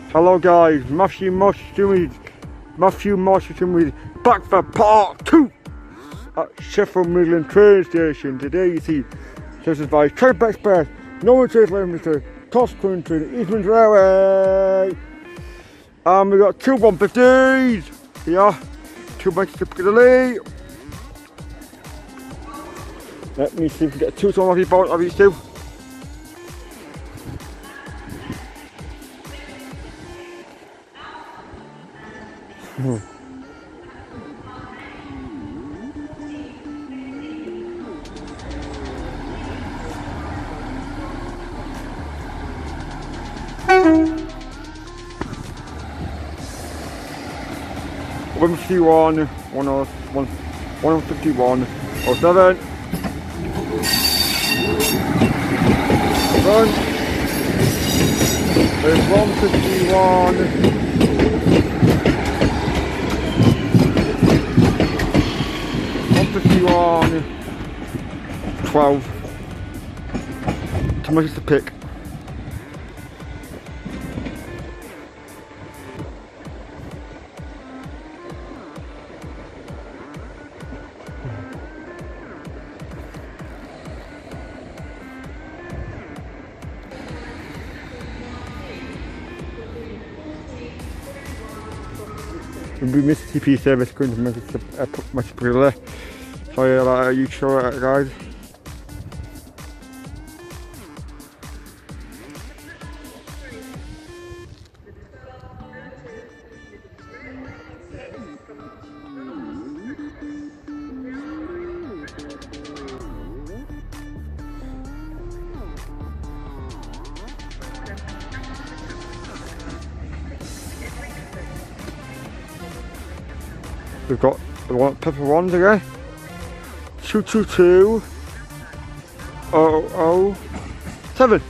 Hello guys, Matthew Moshton with back for part 2 at Sheffield Midland train station. Today you see this is by Trip Express, no chase Mr. Cross Country, Eastman Railway. And we got two 150s here, 2 bikes to Piccadilly. Let me see if we get 2 ton of these two. One 51, 151, 07. Run. There's 151. 151. 12. How much is the pick? We missed TP service going to much Piccadilly. Sorry about you sure guys. We've got the one pepper ones again. 222 007.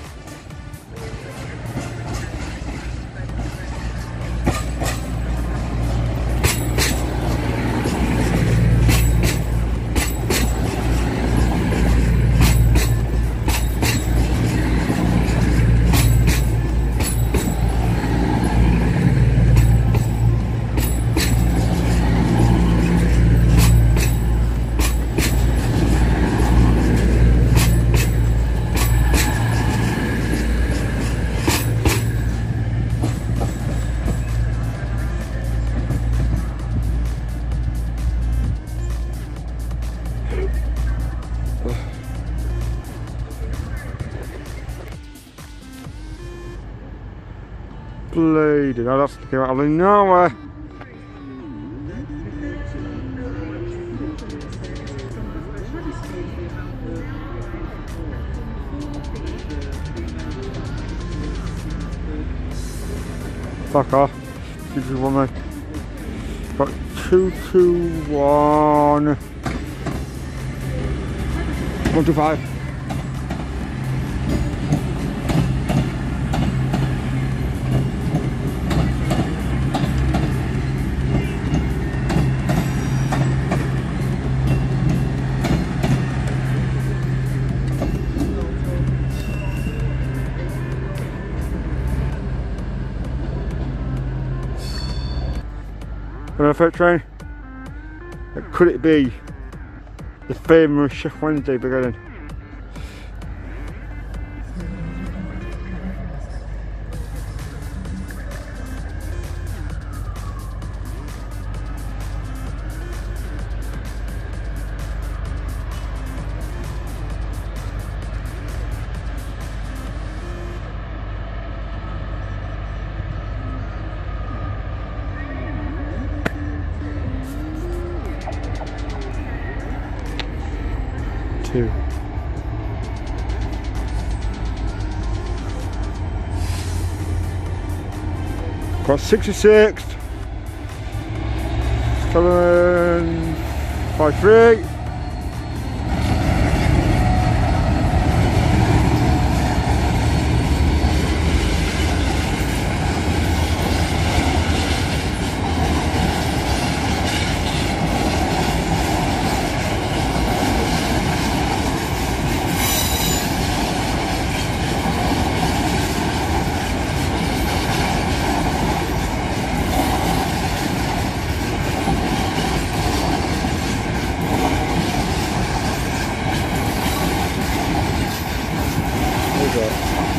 Bloody hell, that's came out of nowhere. Fuck off. 221 mate. Got 221 125. Perfect train. Could it be the famous Chef Wednesday beginning? Two. Got 66. 753.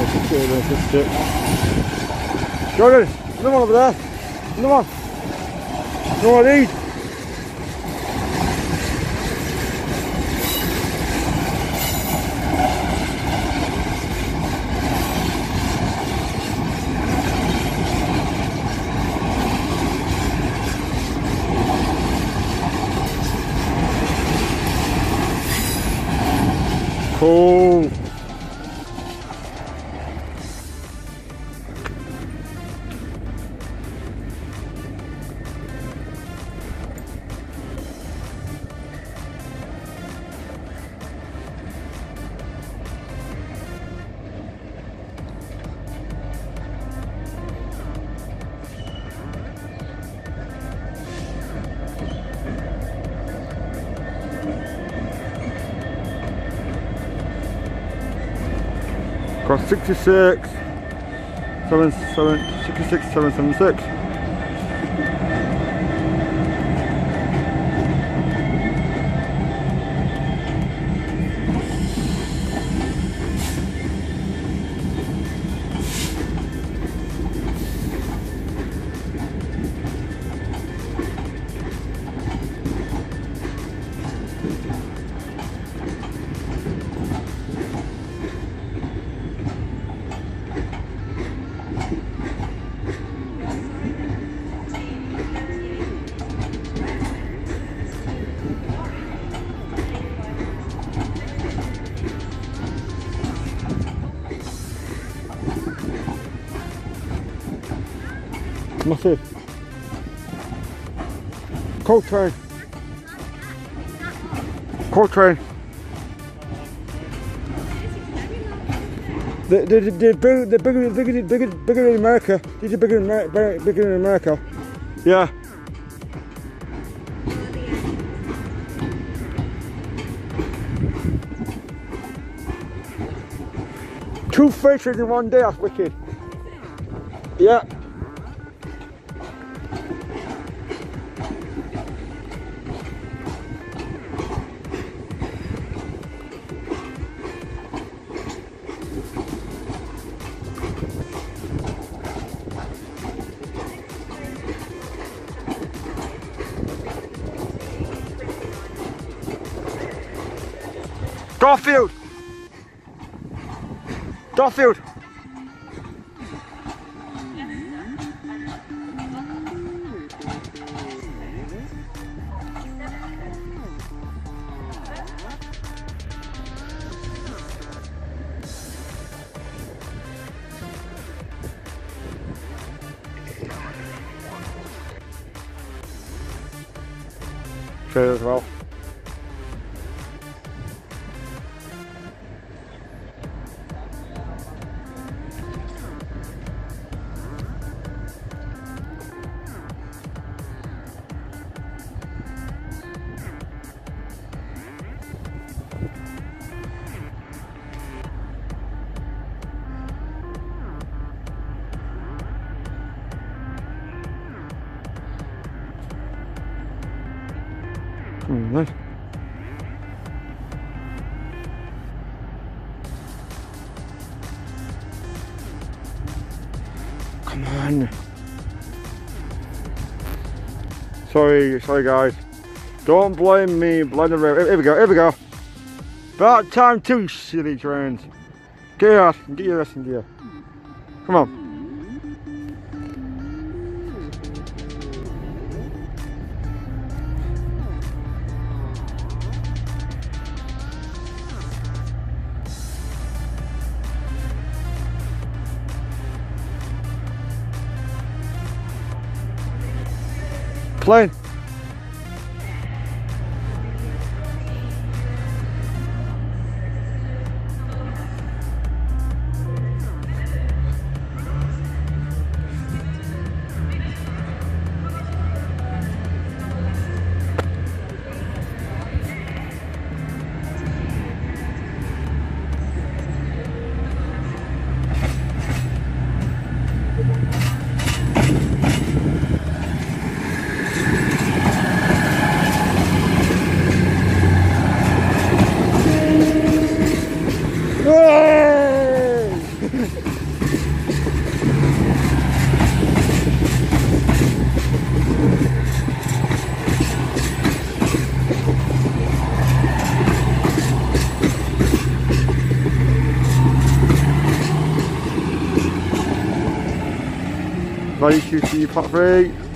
Jordan, another one over there. Another one. Another one of these. Cool. Across 66, 776. Massive. Coal train. Coal train. They're bigger in America. These are bigger in America. Yeah. Two fishes in one day, that's wicked. Yeah. Garfield! Garfield! Trailer as well. Nice. Come on. Sorry guys. Don't blame me, blame the river. Here we go. About time too, silly trains. Get your ass in gear. Come on. Plane. Ready to see part 3.